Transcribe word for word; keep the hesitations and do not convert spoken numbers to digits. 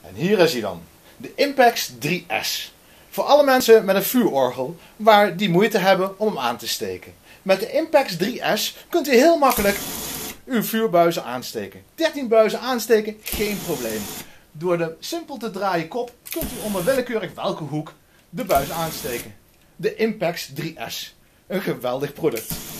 En hier is hij dan. De Impex drie S. Voor alle mensen met een vuurorgel waar die moeite hebben om hem aan te steken. Met de Impex drie S kunt u heel makkelijk uw vuurbuizen aansteken. dertien buizen aansteken, geen probleem. Door de simpel te draaien kop kunt u onder willekeurig welke hoek de buis aansteken. De Impex drie S. Een geweldig product.